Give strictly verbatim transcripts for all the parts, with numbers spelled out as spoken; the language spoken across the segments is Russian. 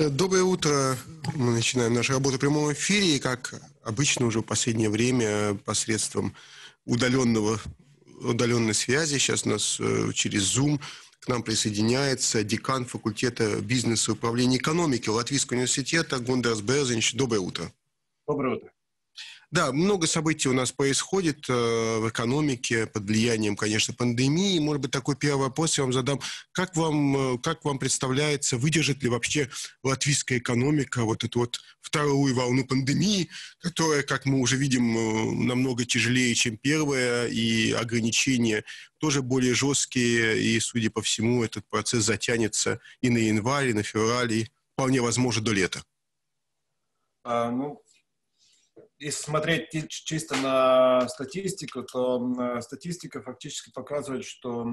Доброе утро. Мы начинаем нашу работу в прямом эфире. И, как обычно, уже в последнее время посредством удаленного, удаленной связи, сейчас у нас э, через Zoom к нам присоединяется декан факультета бизнеса и управления экономики Латвийского университета Гундерс Берзинч. Доброе утро. Доброе утро. Да, много событий у нас происходит э, в экономике под влиянием, конечно, пандемии. Может быть, такой первый вопрос я вам задам. Как вам, э, как вам представляется, выдержит ли вообще латвийская экономика вот эту вот вторую волну пандемии, которая, как мы уже видим, э, намного тяжелее, чем первая, и ограничения тоже более жесткие, и, судя по всему, этот процесс затянется и на январь, и на февраль, и вполне возможно до лета? А, ну, если смотреть чисто на статистику, то статистика фактически показывает, что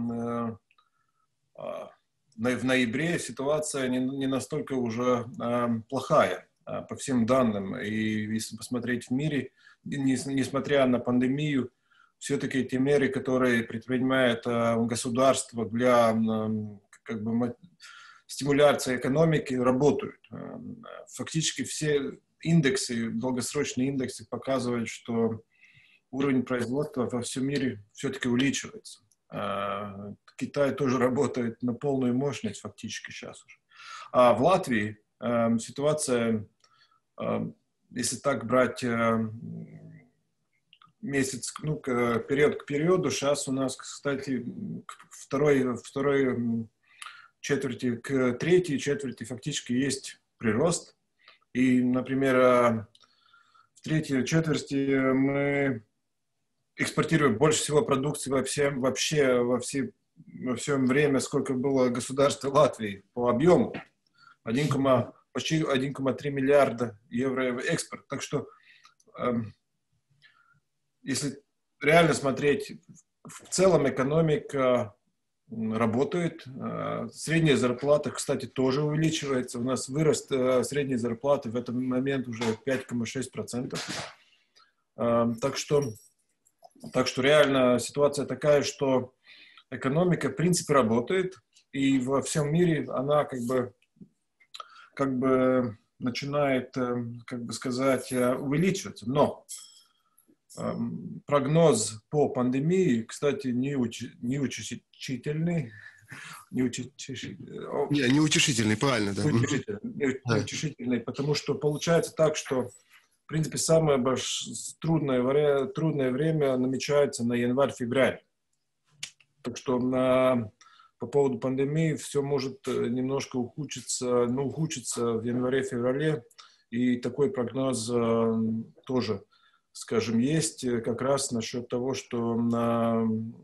в ноябре ситуация не, не настолько уже плохая по всем данным. И если посмотреть в мире, несмотря на пандемию, все-таки те меры, которые предпринимает государство для как бы, стимуляции экономики, работают. Фактически все индексы, долгосрочные индексы показывают, что уровень производства во всем мире все-таки увеличивается. Китай тоже работает на полную мощность фактически сейчас уже. А в Латвии ситуация, если так брать месяц, ну, период к периоду, сейчас у нас, кстати, второй, второй четверти к третьей четверти фактически есть прирост. И, например, в третьей четверти мы экспортируем больше всего продукции вообще, вообще во, все, во всем время, сколько было государства Латвии по объему. один, почти один целых три миллиарда евро экспорт. Так что, эм, если реально смотреть, в целом экономика работает. Средняя зарплата, кстати, тоже увеличивается. У нас вырост средней зарплаты в этот момент уже пять целых шесть десятых процента. Так что, так что реально ситуация такая, что экономика в принципе работает, и во всем мире она как бы, как бы начинает, как бы сказать, увеличиваться. Но прогноз по пандемии, кстати, не, уч, не утешительный. Не, утешительный. Не, не утешительный, правильно, да. Неутешительный, неутешительный, потому что получается так, что, в принципе, самое трудное, трудное время намечается на январь-февраль. Так что на, по поводу пандемии все может немножко ухудшиться, ну, ухудшиться в январе-феврале, и такой прогноз э, тоже, скажем, есть как раз насчет того, что на,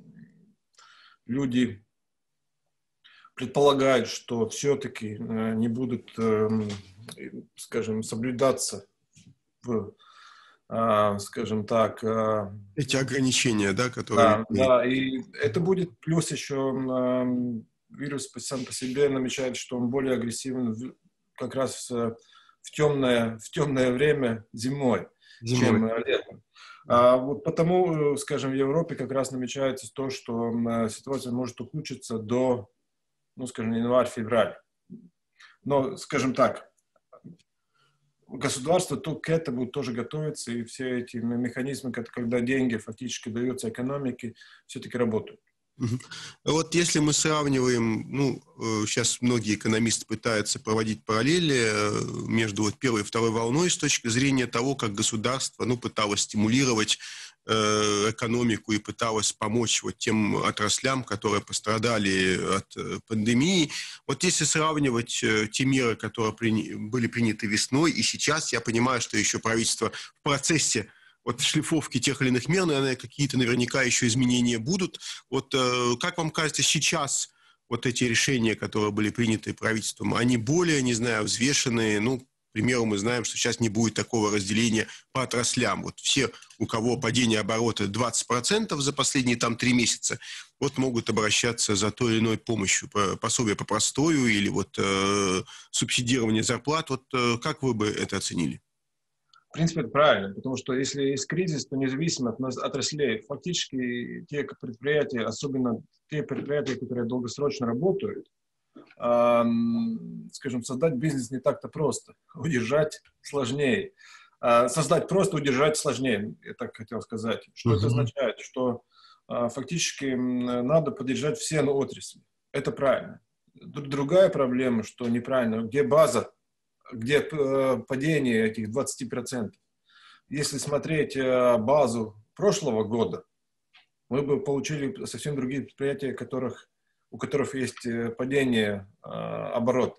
люди предполагают, что все-таки не будут, скажем, соблюдаться, в, скажем так... Эти ограничения, да, которые... Да, да, и это будет плюс еще вирус сам по себе намечает, что он более агрессивен как раз в темное, в темное время зимой, зимой. чем летом. А, вот потому, скажем, в Европе как раз намечается то, что ситуация может ухудшиться до, ну, скажем, январь-февраль. Но, скажем так, государство то, к этому тоже готовится, и все эти механизмы, когда деньги фактически даются экономике, все-таки работают. Вот если мы сравниваем, ну, сейчас многие экономисты пытаются проводить параллели между вот первой и второй волной с точки зрения того, как государство, ну, пыталось стимулировать э, экономику и пыталось помочь вот тем отраслям, которые пострадали от пандемии. Вот если сравнивать те меры, которые при, были приняты весной и сейчас, я понимаю, что еще правительство в процессе вот шлифовки тех или иных мер, наверное, какие-то наверняка еще изменения будут. Вот э, как вам кажется, сейчас вот эти решения, которые были приняты правительством, они более, не знаю, взвешенные? Ну, к примеру, мы знаем, что сейчас не будет такого разделения по отраслям. Вот все, у кого падение оборота двадцать процентов за последние там три месяца, вот могут обращаться за той или иной помощью, по, пособие по простою или вот э, субсидирование зарплат. Вот э, как вы бы это оценили? В принципе, это правильно, потому что если есть кризис, то независимо от отраслей, фактически те предприятия, особенно те предприятия, которые долгосрочно работают, скажем, создать бизнес не так-то просто. Удержать сложнее. Создать просто, удержать сложнее, я так хотел сказать. Что uh-huh. это означает? Что фактически надо поддержать все отрасли. Это правильно. Другая проблема, что неправильно, где база, где падение этих двадцати процентов. Если смотреть базу прошлого года, мы бы получили совсем другие предприятия, которых, у которых есть падение оборота.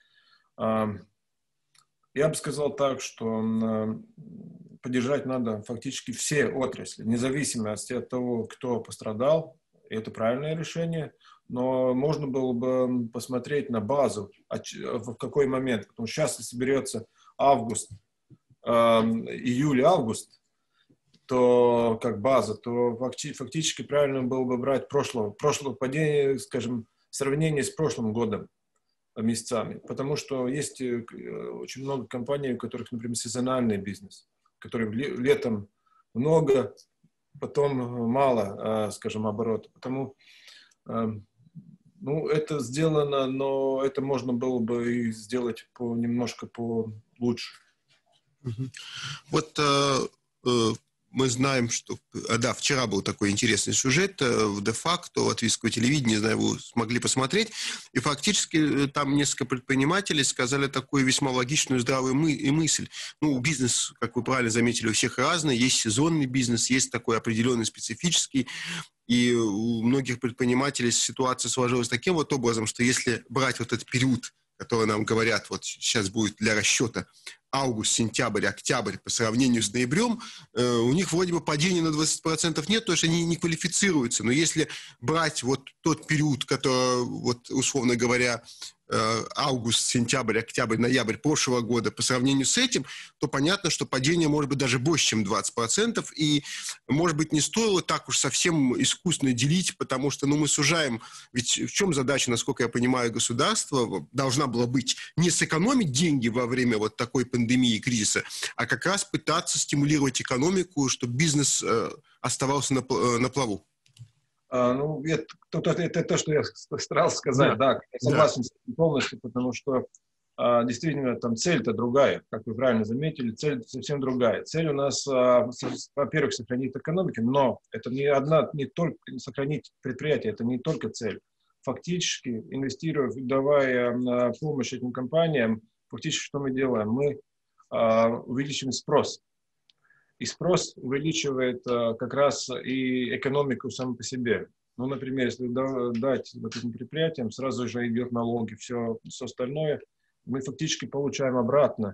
Я бы сказал так, что поддержать надо фактически все отрасли, независимо от того, кто пострадал. Это правильное решение, но можно было бы посмотреть на базу, в какой момент. Потому что сейчас, если берется август, июль-август, то как база, то фактически правильно было бы брать прошлого, прошлого падения, скажем, в сравнении с прошлым годом. Месяцами, потому что есть очень много компаний, у которых, например, сезональный бизнес, который летом много, потом мало, скажем, оборота. Потому, ну, это сделано, но это можно было бы и сделать по, немножко получше. Вот э, э, мы знаем, что... Да, вчера был такой интересный сюжет в де-факто латвийского телевидения, не знаю, вы смогли посмотреть, и фактически там несколько предпринимателей сказали такую весьма логичную, здравую мы, и мысль. Ну, бизнес, как вы правильно заметили, у всех разный, есть сезонный бизнес, есть такой определенный специфический, и у многих предпринимателей ситуация сложилась таким вот образом, что если брать вот этот период, который нам говорят, вот сейчас будет для расчета, август, сентябрь, октябрь по сравнению с ноябрем, э, у них вроде бы падения на двадцать процентов нет, потому что они не квалифицируются. Но если брать вот тот период, который, вот, условно говоря, э, август, сентябрь, октябрь, ноябрь прошлого года по сравнению с этим, то понятно, что падение может быть даже больше, чем двадцать процентов. И, может быть, не стоило так уж совсем искусственно делить, потому что ну, мы сужаем... Ведь в чем задача, насколько я понимаю, государства должна была быть не сэкономить деньги во время вот такой пандемии, пандемии и кризиса, а как раз пытаться стимулировать экономику, чтобы бизнес э, оставался на, э, на плаву. А, ну, это, это, это то, что я старался сказать, да, да я согласен да. с этим полностью, потому что а, действительно там цель-то другая, как вы правильно заметили, цель совсем другая. Цель у нас, а, во-первых, сохранить экономику, но это не одна, не только сохранить предприятие, это не только цель. Фактически, инвестируя, давая а, помощь этим компаниям, фактически что мы делаем? Мы увеличиваем спрос. И спрос увеличивает как раз и экономику саму по себе. Ну, например, если дать вот этим предприятиям, сразу же идет налоги, все, все остальное, мы фактически получаем обратно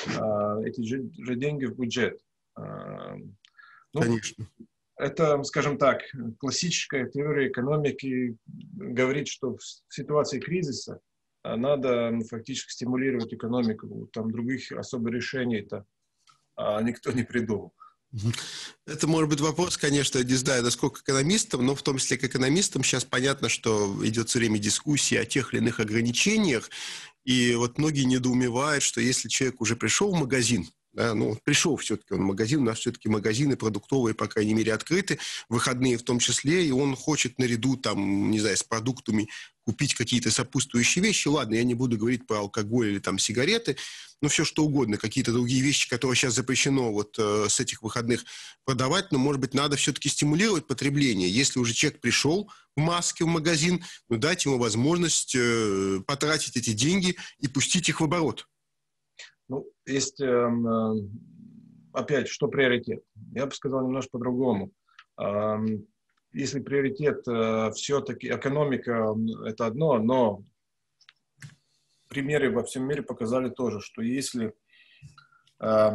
эти же, же деньги в бюджет. Ну, конечно. Это, скажем так, классическая теория экономики говорит, что в ситуации кризиса надо фактически стимулировать экономику. Там других особых решений-то а, никто не придумал. Это может быть вопрос, конечно, не знаю, насколько экономистам, но в том числе к экономистам сейчас понятно, что идет все время дискуссия о тех или иных ограничениях. И вот многие недоумевают, что если человек уже пришел в магазин, да, ну, пришел все-таки он в магазин, у нас все-таки магазины продуктовые, по крайней мере, открыты, выходные в том числе, и он хочет наряду, там, не знаю, с продуктами купить какие-то сопутствующие вещи. Ладно, я не буду говорить про алкоголь или там сигареты, но все что угодно, какие-то другие вещи, которые сейчас запрещено вот э, с этих выходных продавать, но, может быть, надо все-таки стимулировать потребление. Если уже человек пришел в маске в магазин, ну, дать ему возможность э, потратить эти деньги и пустить их в оборот. Ну, есть, э, опять, что приоритет? Я бы сказал немножко по-другому. Э, если приоритет э, все-таки экономика, это одно, но примеры во всем мире показали тоже, что если э,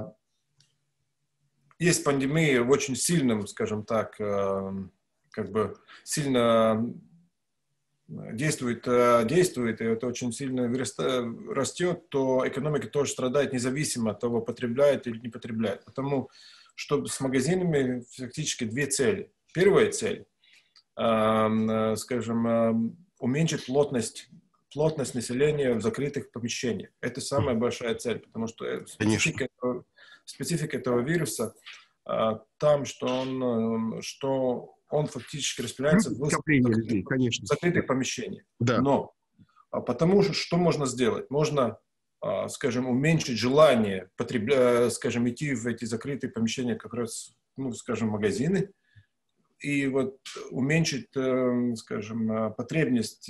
есть пандемия в очень сильном, скажем так, э, как бы сильно действует, действует, и это очень сильно растет, то экономика тоже страдает независимо от того, потребляет или не потребляет. Потому что с магазинами фактически две цели. Первая цель, э, скажем, э, уменьшить плотность, плотность населения в закрытых помещениях. Это самая большая цель, потому что специфика этого, специфика этого вируса э, там, что он, что он фактически распределяется в людей, конечно. закрытых помещениях. Да. Но Потому что что можно сделать? Можно, скажем, уменьшить желание потребля... скажем, идти в эти закрытые помещения, как раз, ну, скажем, магазины, и вот уменьшить, скажем, потребность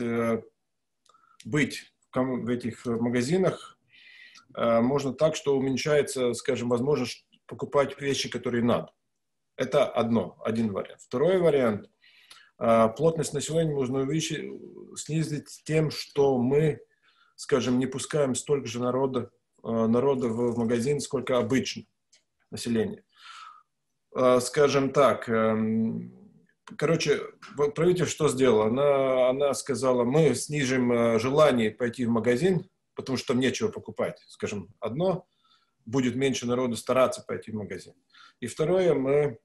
быть в этих магазинах можно так, что уменьшается, скажем, возможность покупать вещи, которые надо. Это одно, один вариант. Второй вариант. Плотность населения можно увеличить, снизить тем, что мы, скажем, не пускаем столько же народа, народа в магазин, сколько обычно население. Скажем так, короче, правительство что сделало? Она, она сказала, мы снижим желание пойти в магазин, потому что там нечего покупать. Скажем, одно, будет меньше народу стараться пойти в магазин. И второе, мы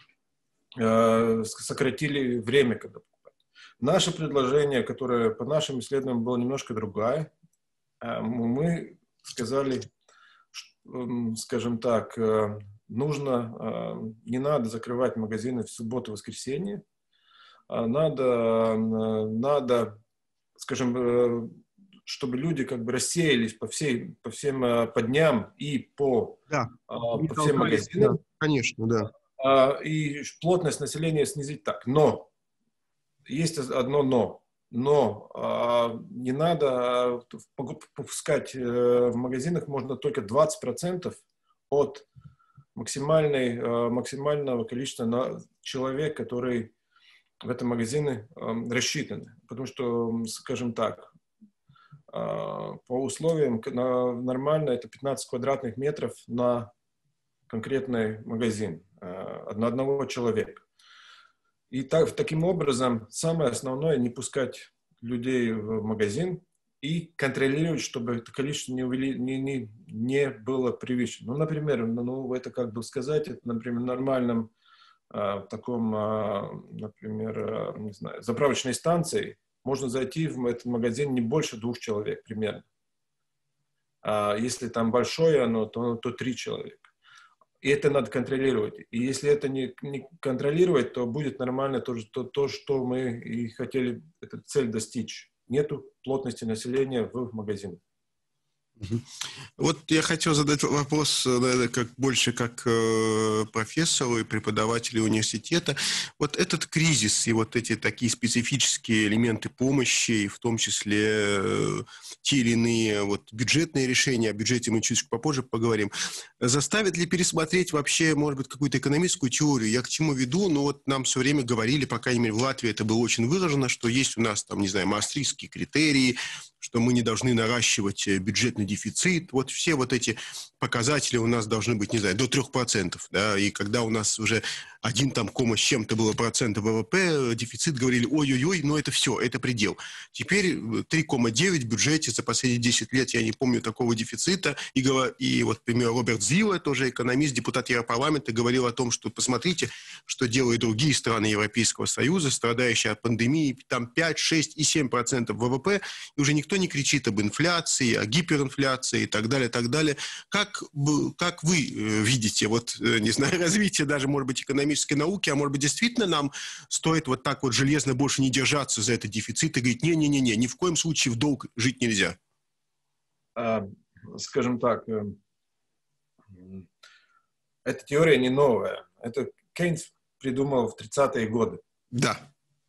э, сократили время, когда покупать. Наше предложение, которое по нашим исследованиям было немножко другое, э, мы сказали, что, э, скажем так, э, нужно, э, не надо закрывать магазины в субботу и воскресенье, а надо, э, надо, скажем, э, чтобы люди как бы рассеялись по, всей, по всем э, по дням и по, Да. э, по всем магазинам. Да, конечно, да. Э, и плотность населения снизить так. Но есть одно но. Но э, не надо попускать э, в магазинах можно только двадцать процентов от максимальной, э, максимального количества на человек, который в этом магазине э, рассчитаны. Потому что, скажем так, по условиям нормально это пятнадцать квадратных метров на конкретный магазин, на одного человека. И так, таким образом самое основное не пускать людей в магазин и контролировать, чтобы это количество не, увели, не, не, не было превышено. Ну, например, ну, это как бы сказать, это, например, в нормальном в таком, например, не знаю, заправочной станции можно зайти в этот магазин не больше двух человек примерно. А если там большое оно, то, то три человека. И это надо контролировать. И если это не, не контролировать, то будет нормально то, то, то, что мы и хотели эту цель достичь. Нету плотности населения в магазинах. Вот я хотел задать вопрос, наверное, как, больше как э, профессору и преподавателю университета. Вот этот кризис и вот эти такие специфические элементы помощи, и в том числе э, те или иные вот, бюджетные решения, о бюджете мы чуть попозже поговорим, заставит ли пересмотреть вообще, может быть, какую-то экономическую теорию? Я к чему веду? Ну вот нам все время говорили, по крайней мере в Латвии это было очень выражено, что есть у нас там, не знаю, маастрихтские критерии, что мы не должны наращивать бюджетный дефицит. Вот все вот эти показатели у нас должны быть, не знаю, до трех процентов. Да? И когда у нас уже один там кома с чем-то было процента ВВП, дефицит, говорили, ой-ой-ой, ну это все, это предел. Теперь три целых девять в бюджете за последние десять лет, я не помню такого дефицита. И, и вот, например, Роберт Зила, тоже экономист, депутат Европарламента, говорил о том, что посмотрите, что делают другие страны Европейского Союза, страдающие от пандемии, там пять, шесть и семь процентов ВВП, и уже никто не кричит об инфляции, о гиперинфляции и так далее, так далее. Как, как вы видите, вот, не знаю, развитие даже, может быть, экономической науки, а может быть, действительно нам стоит вот так вот железно больше не держаться за этот дефицит и говорить, не-не-не, ни в коем случае в долг жить нельзя? Скажем так, эта теория не новая. Это Кейнс придумал в тридцатые годы. Да.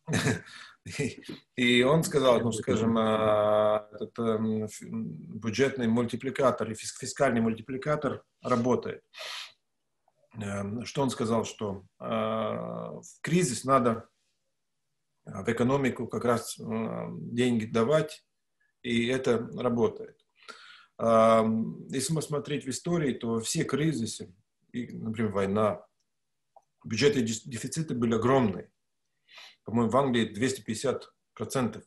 И он сказал, ну, скажем, этот бюджетный мультипликатор и фискальный мультипликатор работает. Что он сказал, что в кризис надо в экономику как раз деньги давать, и это работает. Если мы смотреть в истории, то все кризисы, например, война, бюджетные дефициты были огромные. По-моему, в Англии двести пятьдесят процентов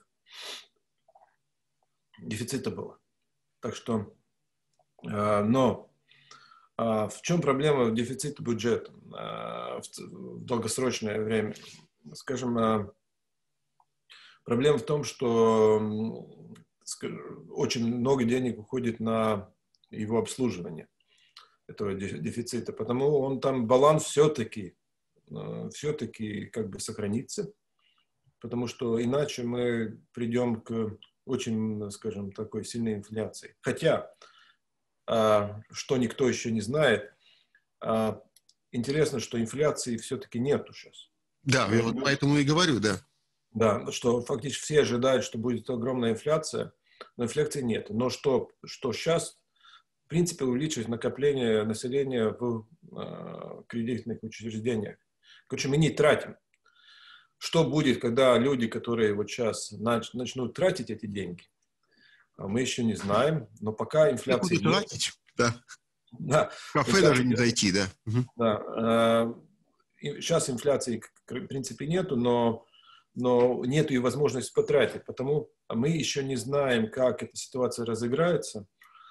дефицита было. Так что, э, но э, в чем проблема дефицита бюджета э, в, в долгосрочное время? Скажем, э, проблема в том, что э, очень много денег уходит на его обслуживание, этого дефицита. Потому он там баланс все-таки, э, все-таки как бы сохранится. Потому что иначе мы придем к очень, скажем, такой сильной инфляцией. Хотя, что никто еще не знает, интересно, что инфляции все-таки нету сейчас. Да, я вот поэтому и говорю, да. Да, что фактически все ожидают, что будет огромная инфляция, но инфляции нет. Но что, что сейчас, в принципе, увеличивать накопление населения в э, кредитных учреждениях. Короче, мы не тратим. Что будет, когда люди, которые вот сейчас нач, начнут тратить эти деньги, мы еще не знаем, но пока инфляции нет. Тратить, да. Да. В кафе даже не зайти, да. Да. Сейчас инфляции, в принципе, нету, но, но нету и возможности потратить, потому мы еще не знаем, как эта ситуация разыграется.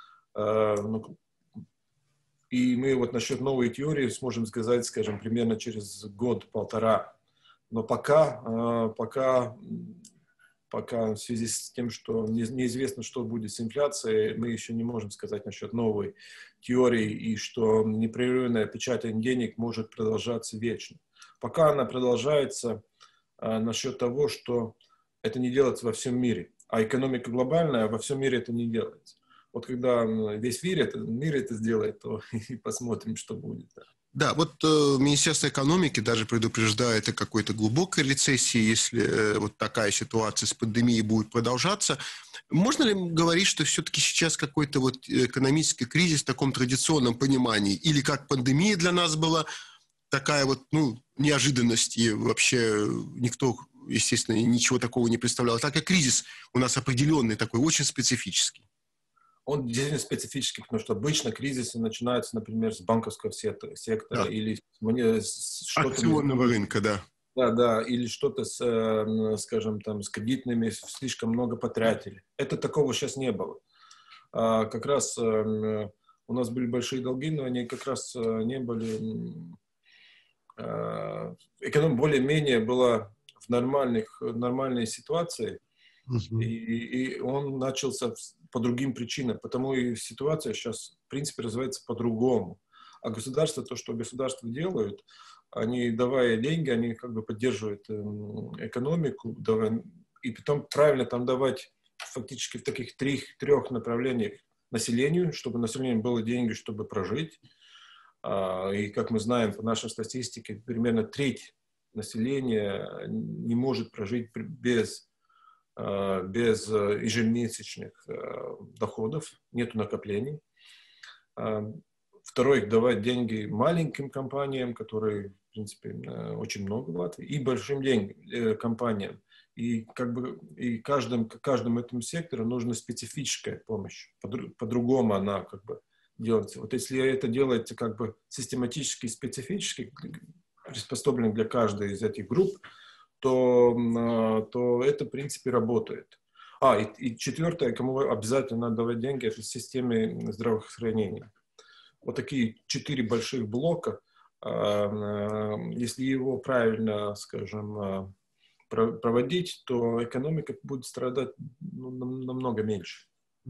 И мы вот насчет новой теории сможем сказать, скажем, примерно через год-полтора. Но пока, пока, пока в связи с тем, что неизвестно, что будет с инфляцией, мы еще не можем сказать насчет новой теории и что непрерывное печатание денег может продолжаться вечно. Пока она продолжается насчет того, что это не делается во всем мире, а экономика глобальная, во всем мире это не делается. Вот когда весь мир это, мир это сделает, то и посмотрим, что будет. Да, вот э, Министерство экономики даже предупреждает о какой-то глубокой рецессии, если э, вот такая ситуация с пандемией будет продолжаться. Можно ли говорить, что все-таки сейчас какой-то вот экономический кризис в таком традиционном понимании? Или как пандемия для нас была такая вот, ну, неожиданность, и вообще никто, естественно, ничего такого не представлял. Так и кризис у нас определенный такой, очень специфический. Он действительно специфический, потому что обычно кризисы начинаются, например, с банковского сектора, сектора да. или с что-то... Акционного рынка, да. Да, да, или что-то, с, скажем, там, с кредитными, слишком много потратили. Это такого сейчас не было. А как раз у нас были большие долги, но они как раз не были... Эконом более-менее была в нормальных, нормальной ситуации, угу. и, и он начался по другим причинам, потому и ситуация сейчас, в принципе, развивается по-другому. А государство, то, что государства делают, они, давая деньги, они как бы поддерживают экономику, давая, и потом правильно там давать фактически в таких трех, трех направлениях населению, чтобы населению было деньги, чтобы прожить. И, как мы знаем по нашей статистике, примерно треть населения не может прожить без без ежемесячных доходов, нету накоплений. Второй, давать деньги маленьким компаниям, которые, в принципе, очень много в Латвии, и большим деньгам, компаниям. И, как бы, и каждым, каждому этому сектору нужна специфическая помощь. По-другому она как бы делается. Вот если это делается как бы систематически, специфически, приспособлено для каждой из этих групп, то, то это, в принципе, работает. А, и, и четвертое, кому обязательно надо давать деньги, это системе здравоохранения. Вот такие четыре больших блока, если его правильно, скажем, проводить, то экономика будет страдать намного меньше.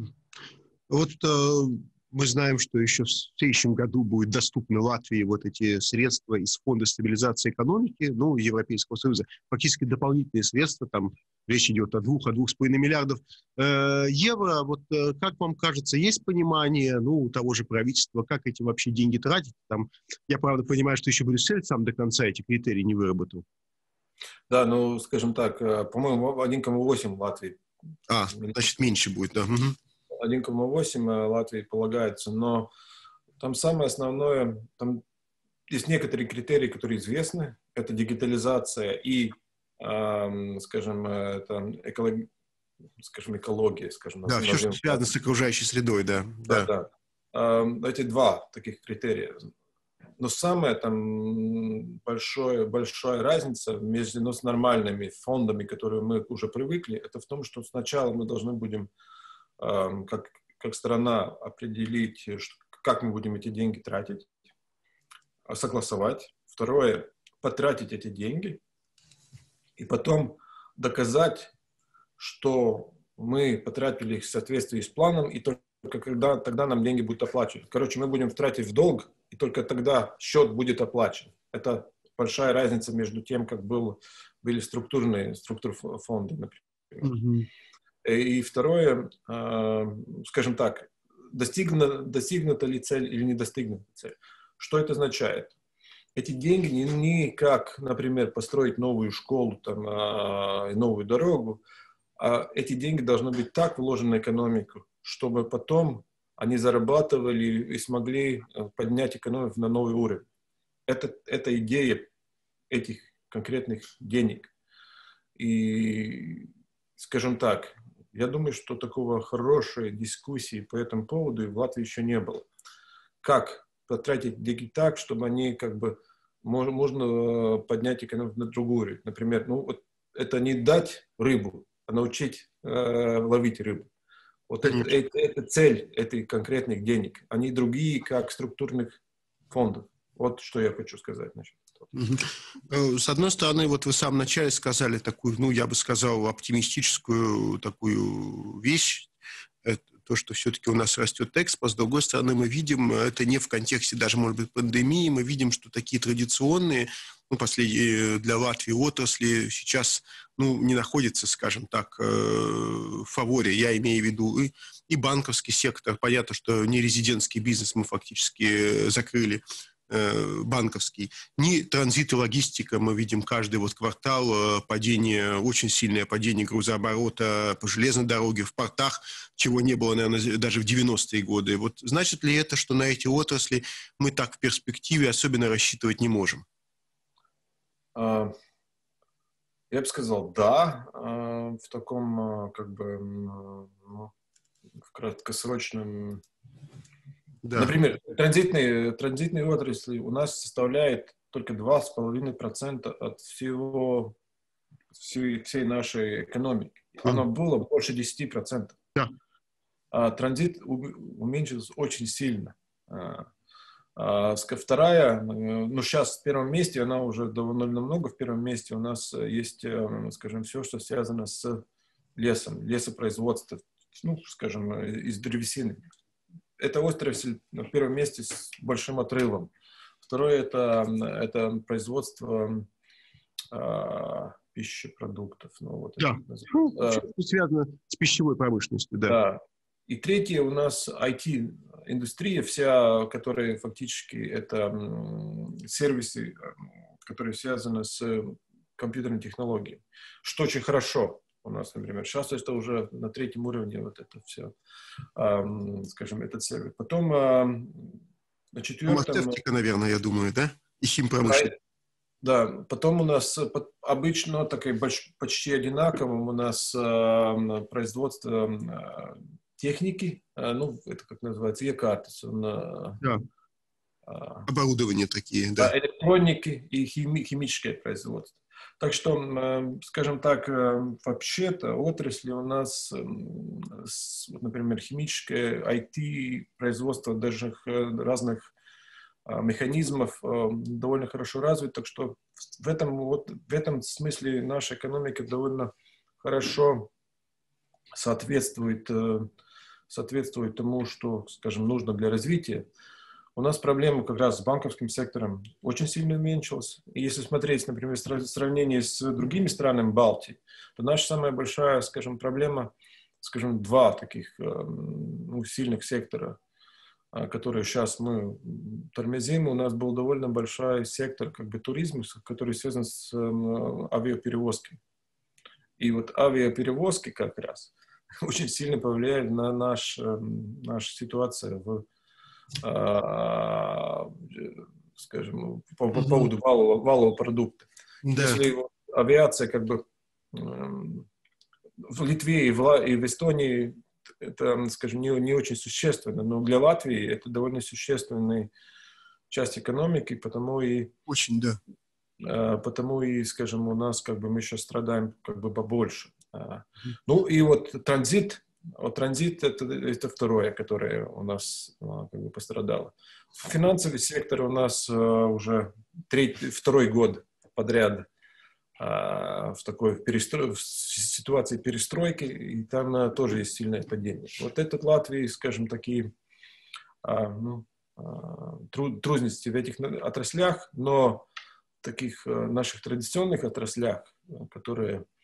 Вот мы знаем, что еще в следующем году будут доступны Латвии вот эти средства из Фонда стабилизации экономики, ну, Европейского Союза, фактически дополнительные средства, там речь идет о двух, о двух с половиной миллиардов э, евро. Вот э, как вам кажется, есть понимание, ну, у того же правительства, как эти вообще деньги тратить? Там, я, правда, понимаю, что еще Брюссель сам до конца эти критерии не выработал. Да, ну, скажем так, по-моему, один целых восемь Латвии. А, значит, меньше будет, да. Угу. один целых восемь Латвии полагается, но там самое основное, там есть некоторые критерии, которые известны. Это дигитализация и, э, скажем, это эколог... скажем, экология. Скажем, да, все, что связано с окружающей средой, да. Да, да. да. Эти два таких критерия. Но самая там большое, большая разница между ну, с нормальными фондами, которые мы уже привыкли, это в том, что сначала мы должны будем Как, как страна определить, как мы будем эти деньги тратить, согласовать. Второе, потратить эти деньги. И потом доказать, что мы потратили их в соответствии с планом, и только когда, тогда нам деньги будут оплачивать. Короче, мы будем тратить в долг, и только тогда счет будет оплачен. Это большая разница между тем, как был, были структурные структуры фонда, например. Mm-hmm. И второе, скажем так, достигна, достигнута ли цель или не достигнута цель. Что это означает? Эти деньги не, не как, например, построить новую школу, там, новую дорогу, а эти деньги должны быть так вложены в экономику, чтобы потом они зарабатывали и смогли поднять экономику на новый уровень. Это, это идея этих конкретных денег. И, скажем так, я думаю, что такого хорошей дискуссии по этому поводу в Латвии еще не было. Как потратить деньги так, чтобы они как бы можно, можно поднять экономику на другой уровень. Например, ну, вот это не дать рыбу, а научить э, ловить рыбу. Вот это, это, это цель этих конкретных денег. Они другие, как структурных фондов. Вот что я хочу сказать насчет этого. С одной стороны, вот вы в самом начале сказали такую, ну, я бы сказал, оптимистическую такую вещь, это то, что все-таки у нас растет экспорт. С другой стороны, мы видим, это не в контексте даже, может быть, пандемии, мы видим, что такие традиционные, ну, последние для Латвии отрасли сейчас, ну, не находятся, скажем так, в фаворе. Я имею в виду и, и банковский сектор. Понятно, что не резидентский бизнес мы фактически закрыли, банковский, ни транзит и логистика. Мы видим каждый вот квартал падение, очень сильное падение грузооборота по железной дороге, в портах, чего не было, наверное, даже в девяностые годы. Вот значит ли это, что на эти отрасли мы так в перспективе особенно рассчитывать не можем? Я бы сказал, да, в таком, как бы, ну, в краткосрочном. Да. Например, транзитные, транзитные отрасли у нас составляет только два с половиной процента от всего, всей, всей нашей экономики. Оно было больше десяти процентов. Да. А транзит уменьшился очень сильно. А, а, вторая, ну сейчас в первом месте, она уже довольно много в первом месте. У нас есть, скажем, все, что связано с лесом, лесопроизводство, ну, скажем, из древесины. Это отрасль на первом месте с большим отрывом. Второе это, это производство а, пищепродуктов. Ну, вот да, это, ну, а, связано с пищевой промышленностью. Да. Да. И третье у нас ай ти-индустрия вся, которая фактически это сервисы, которые связаны с компьютерной технологией, что очень хорошо. У нас, например, сейчас это уже на третьем уровне вот это все, эм, скажем, этот сервис. Потом эм, на четвертом... Фармацевтика, наверное, я думаю, да? И химпромышленность. Да, потом у нас обычно такой почти одинаковым у нас э, производство э, техники, э, ну, это как называется, e-картис. Э, да. э, Оборудование такие, да. Электроники и хими, химическое производство. Так что, скажем так, вообще-то отрасли у нас, например, химическое, ай ти, производство даже разных механизмов довольно хорошо развит. Так что в этом, вот, в этом смысле наша экономика довольно хорошо соответствует, соответствует тому, что, скажем, нужно для развития. У нас проблема как раз с банковским сектором очень сильно уменьшилась. И если смотреть, например, в сравнении с другими странами Балтии, то наша самая большая, скажем, проблема, скажем, два таких ну, сильных сектора, которые сейчас мы тормозим. У нас был довольно большой сектор как бы туризма, который связан с авиаперевозкой. И вот авиаперевозки как раз очень сильно повлияли на наш, нашу ситуацию в скажем, по, по поводу валового, валового продукта. Да. Если авиация как бы в Литве и в, и в Эстонии это, скажем, не, не очень существенно, но для Латвии это довольно существенная часть экономики, потому и очень, да. Потому и, скажем, у нас как бы мы сейчас страдаем как бы побольше. Mm-hmm. Ну и вот транзит. Вот транзит это, это второе, которое у нас как бы пострадало. Финансовый сектор у нас уже третий, второй год подряд в такой перестро... в ситуации перестройки, и там тоже есть сильное падение. Вот это в Латвии, скажем, такие ну, трудности в этих отраслях, но в таких наших традиционных отраслях, которые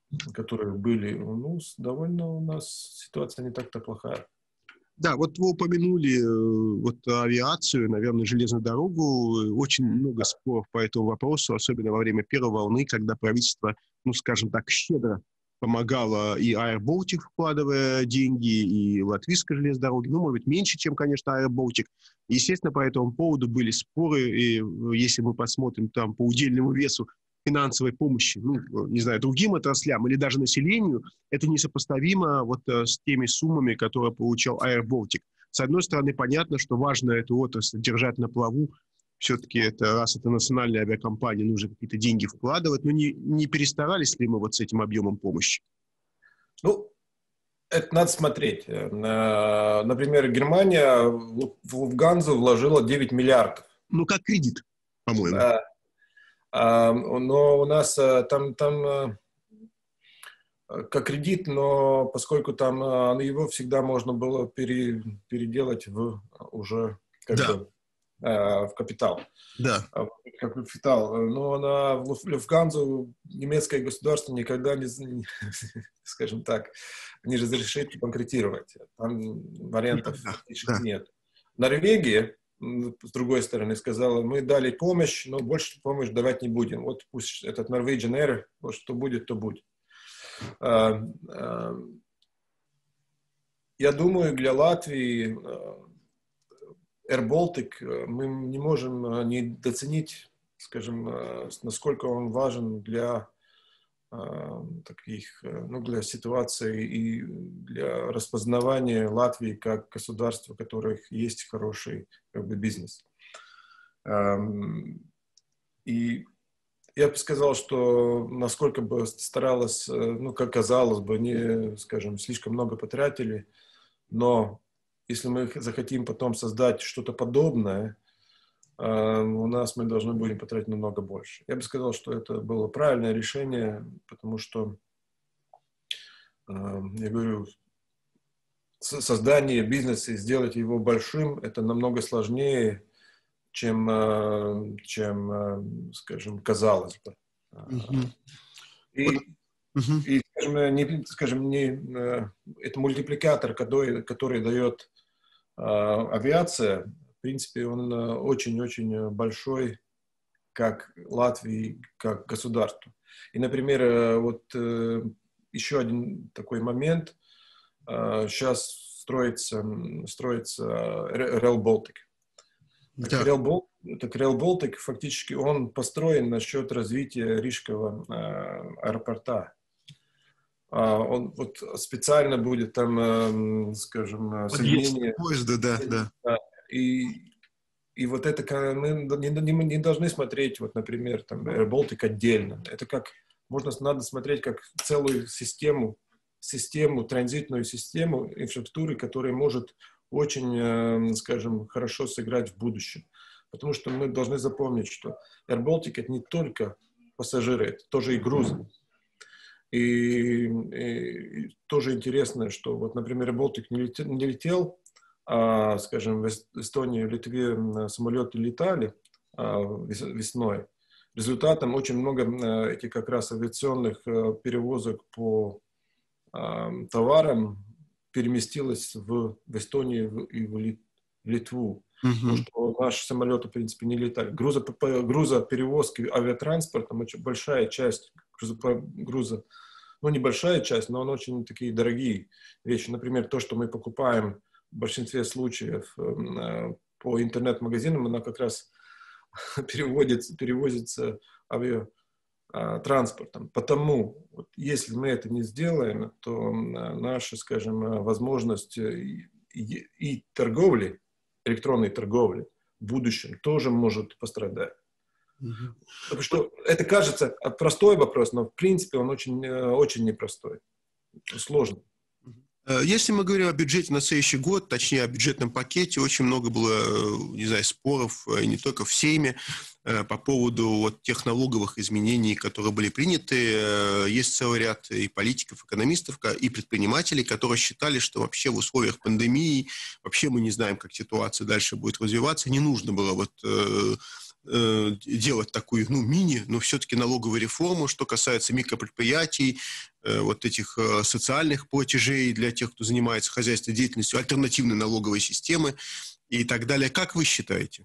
которые были, ну, довольно у нас ситуация не так-то плохая. Да, вот вы упомянули вот авиацию, наверное, железную дорогу. Очень много споров по этому вопросу, особенно во время первой волны, когда правительство, ну, скажем так, щедро помогало и Air Baltic, вкладывая деньги, и Латвийской железной дороге. Ну, может быть, меньше, чем, конечно, Air Baltic. Естественно, по этому поводу были споры, и если мы посмотрим там по удельному весу финансовой помощи, ну, не знаю, другим отраслям или даже населению, это несопоставимо вот с теми суммами, которые получал Air Baltic. С одной стороны, понятно, что важно эту отрасль держать на плаву. Все-таки это, раз это национальная авиакомпания, нужно какие-то деньги вкладывать. Но не, не перестарались ли мы вот с этим объемом помощи? Ну, это надо смотреть. Например, Германия в Lufthansa вложила девять миллиардов. Ну, как кредит, по-моему. Да. Но у нас там, там как кредит, но поскольку там его всегда можно было пере, переделать в уже как да. бы в капитал. Да. Как капитал. Но на Lufthansa немецкое государство никогда не, скажем так, не разрешит банкротировать. Там вариантов да. да. нет. Норвегия, с другой стороны, сказала, мы дали помощь, но больше помощь давать не будем. Вот пусть этот Norwegian Air, вот что будет, то будет. Я думаю, для Латвии Air Baltic мы не можем недооценить, скажем, насколько он важен для таких, ну, для ситуации и для распознавания Латвии как государства, у которых есть хороший как бы бизнес. И я бы сказал, что насколько бы старалась, ну, как казалось бы, не, скажем, слишком много потратили, но если мы захотим потом создать что-то подобное, у нас мы должны будем потратить намного больше. Я бы сказал, что это было правильное решение, потому что, я говорю, создание бизнеса и сделать его большим, это намного сложнее, чем, чем скажем, казалось бы. Mm-hmm. И, mm-hmm. и скажем, не, скажем, не, это мультипликатор, который, который дает авиация. В принципе, он очень-очень большой, как Латвии, как государству. И, например, вот еще один такой момент. Сейчас строится, строится Rail Baltic. Так, да. Rail Baltic, так Rail Baltic фактически он построен на счет развития Рижского аэропорта. Он вот специально будет там, скажем, соединение. Поезда, да, да. да. И, и вот это мы не, не, не должны смотреть, вот, например, там Air Baltic отдельно. Это как можно надо смотреть как целую систему, систему, транзитную систему инфраструктуры, которая может очень, скажем, хорошо сыграть в будущем. Потому что мы должны запомнить, что Air Baltic это не только пассажиры, это тоже и грузы. И, и, и тоже интересно, что вот, например, Air Baltic не летел, не летел а, скажем, в Эстонии, в Литве самолеты летали а, весной. Результатом очень много а, этих как раз авиационных а, перевозок по а, товарам переместилось в, в Эстонию и в Литву. Mm-hmm. Потому что наши самолеты, в принципе, не летали. Грузо, грузоперевозки авиатранспортом очень большая часть груза, груза, ну, небольшая часть, но она очень такие дорогие вещи. Например, то, что мы покупаем в большинстве случаев э, по интернет-магазинам, она как раз переводится, перевозится авиатранспортом. Потому, вот, если мы это не сделаем, то наша, скажем, возможность и, и, и торговли, электронной торговли в будущем тоже может пострадать. Mm-hmm. Потому что это кажется простой вопрос, но в принципе он очень, очень непростой, сложный. Если мы говорим о бюджете на следующий год, точнее о бюджетном пакете, очень много было, не знаю, споров, и не только в Сейме, по поводу вот тех налоговых изменений, которые были приняты. Есть целый ряд и политиков, экономистов, и предпринимателей, которые считали, что вообще в условиях пандемии, вообще мы не знаем, как ситуация дальше будет развиваться, не нужно было вот делать такую, ну, мини, но все-таки налоговую реформу. Что касается микропредприятий, вот этих социальных платежей для тех, кто занимается хозяйственной деятельностью, альтернативной налоговой системы и так далее. Как вы считаете?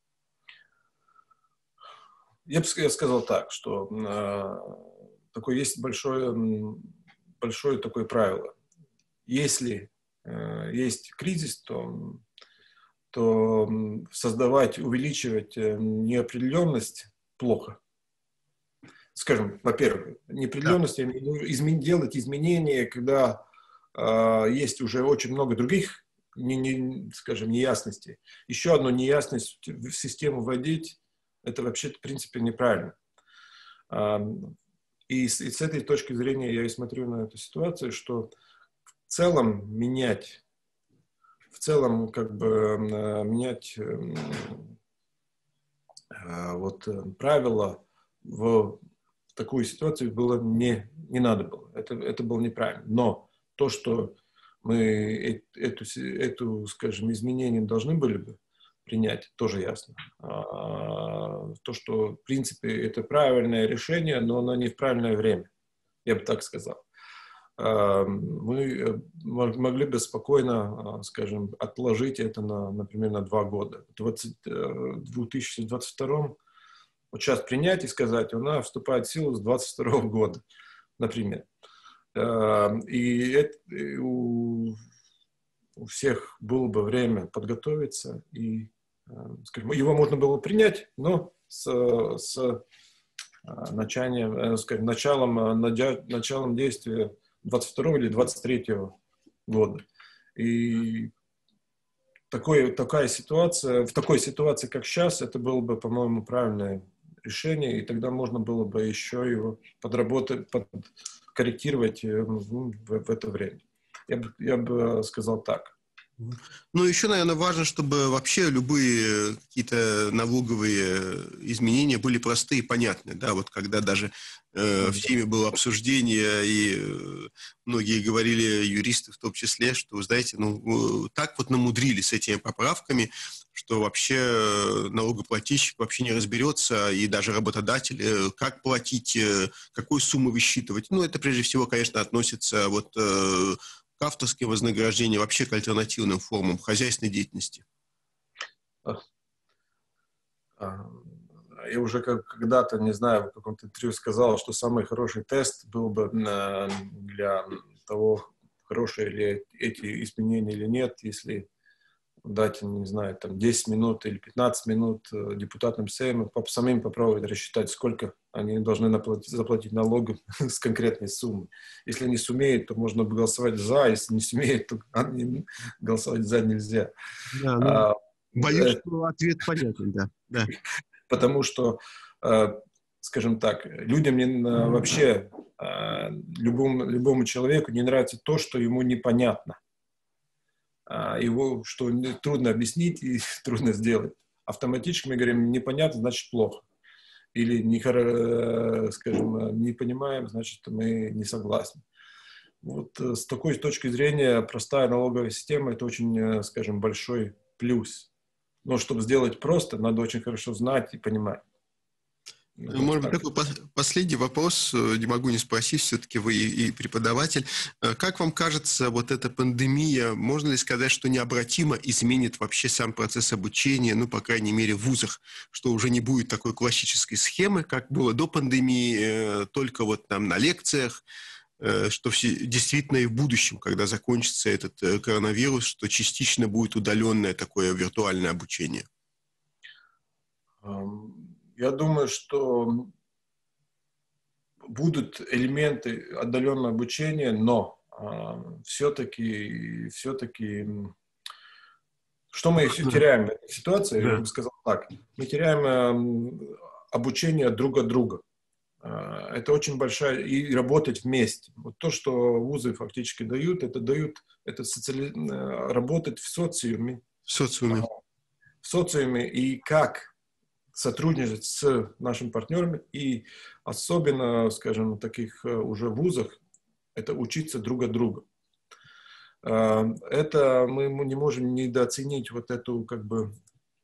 Я бы сказал так, что э, такое есть большое, большое такое правило. Если э, есть кризис, то, то создавать, увеличивать неопределенность плохо. Скажем, во-первых, неопределенность, я имею в виду, измен, делать изменения, когда э, есть уже очень много других, не, не, скажем, неясностей. Еще одну неясность в систему вводить, это вообще, в принципе, неправильно. Э, и, с, и с этой точки зрения я и смотрю на эту ситуацию, что в целом менять, в целом как бы э, менять э, э, вот, правила в в такую ситуацию было не, не надо было. Это, это было неправильно. Но то, что мы эту, эту, скажем, изменение должны были бы принять, тоже ясно. А, то, что, в принципе, это правильное решение, но оно не в правильное время. Я бы так сказал. А, мы могли бы спокойно, скажем, отложить это, на, например, на два года. В две тысячи двадцать втором вот сейчас принять и сказать, она вступает в силу с двадцать второго года, например. И это, у, у всех было бы время подготовиться, и, скажем, его можно было принять, но с, с началом, скажем, началом, началом действия двадцать второго или двадцать третьего года. И такой, такая ситуация, в такой ситуации, как сейчас, это было бы, по-моему, правильное решение, и тогда можно было бы еще его подработать, подкорректировать в, в это время. Я бы, я бы сказал так. Ну, еще, наверное, важно, чтобы вообще любые какие-то налоговые изменения были простые и понятные. Да? Вот когда даже э, в теме было обсуждение, и э, многие говорили, юристы в том числе, что, вы знаете, ну, так вот намудрили с этими поправками, что вообще налогоплательщик вообще не разберется, и даже работодатель, как платить, какую сумму высчитывать. Ну, это прежде всего, конечно, относится вот э, к авторским вознаграждениям, вообще к альтернативным формам хозяйственной деятельности. Я уже как, когда-то, не знаю, в каком-то интервью сказал, что самый хороший тест был бы для того, хорошие ли эти изменения или нет, если дать, не знаю, там десять минут или пятнадцать минут депутатам Сейма, самим попробовать рассчитать, сколько они должны наплатить, заплатить налогов с конкретной суммы. Если не сумеют, то можно бы голосовать за, если не сумеют, то голосовать за нельзя. Да, ну, а, боюсь, это, что ответ понятен, да. да. Потому что, скажем так, людям не, вообще, любому, любому человеку не нравится то, что ему непонятно. Его, что трудно объяснить и трудно сделать. Автоматически мы говорим, непонятно, значит плохо. Или, не, скажем, не понимаем, значит мы не согласны. Вот с такой точки зрения простая налоговая система – это очень, скажем, большой плюс. Но чтобы сделать просто, надо очень хорошо знать и понимать. Ну, Может быть, такой последний вопрос, не могу не спросить, все-таки вы и преподаватель. Как вам кажется, вот эта пандемия, можно ли сказать, что необратимо изменит вообще сам процесс обучения, ну, по крайней мере, в вузах, что уже не будет такой классической схемы, как было до пандемии, только вот там на лекциях, что все, действительно и в будущем, когда закончится этот коронавирус, что частично будет удаленное такое виртуальное обучение? Я думаю, что будут элементы отдаленного обучения, но э, все-таки, все-таки, что мы теряем в этой ситуации, я бы сказал так, мы теряем э, обучение друг от друга. Э, это очень большая, и работать вместе. Вот то, что вузы фактически дают, это дают, это социали... работать в социуме. В социуме. В социуме, и как сотрудничать с нашими партнерами, и особенно, скажем, в таких уже вузах, это учиться друг от друга. Это мы не можем недооценить вот эту, как бы,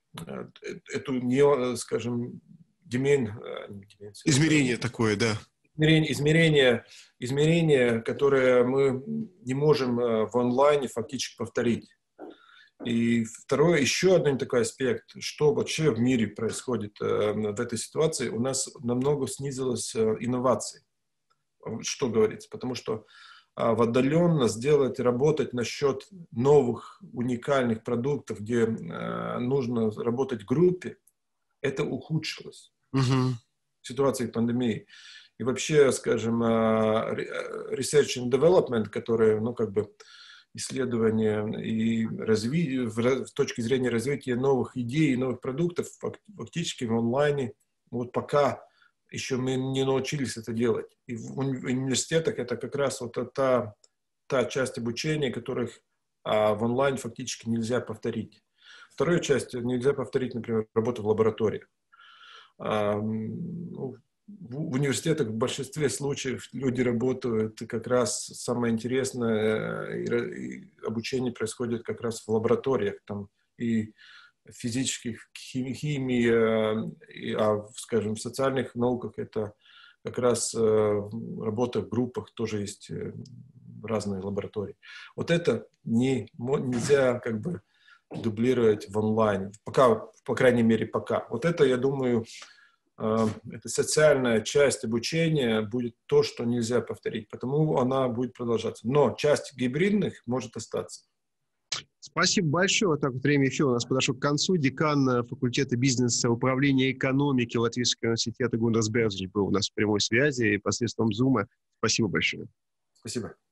эту, не, скажем, демен, измерение такое, да. измерения, измерения, измерения, которые мы не можем в онлайне фактически повторить. И второе, еще один такой аспект, что вообще в мире происходит э, в этой ситуации, у нас намного снизилась э, инновации. Что говорится? Потому что э, в отдаленно сделать, работать насчет новых уникальных продуктов, где э, нужно работать в группе, это ухудшилось Угу. в ситуации пандемии. И вообще, скажем, э, research and development, которые, ну, как бы, исследования и развитие, с точки зрения развития новых идей и новых продуктов фактически в онлайне, вот пока еще мы не научились это делать. И в университетах это как раз вот та, та часть обучения, которых а, в онлайн фактически нельзя повторить. Вторую часть нельзя повторить, например, работу в лабораториях. А, ну, в университетах в большинстве случаев люди работают, и как раз самое интересное и обучение происходит как раз в лабораториях, там и физических, химии, и, а, скажем, в социальных науках это как раз работа в группах, тоже есть разные лаборатории. Вот это не, нельзя как бы дублировать в онлайн, пока, по крайней мере, пока. Вот это, я думаю, эта социальная часть обучения будет то, что нельзя повторить, потому она будет продолжаться. Но часть гибридных может остаться. Спасибо большое. Вот так вот время эфира у нас подошло к концу. Декан факультета бизнеса, управления экономики Латвийского университета Гуннарс Берзич был у нас в прямой связи и посредством Зума. Спасибо большое. Спасибо.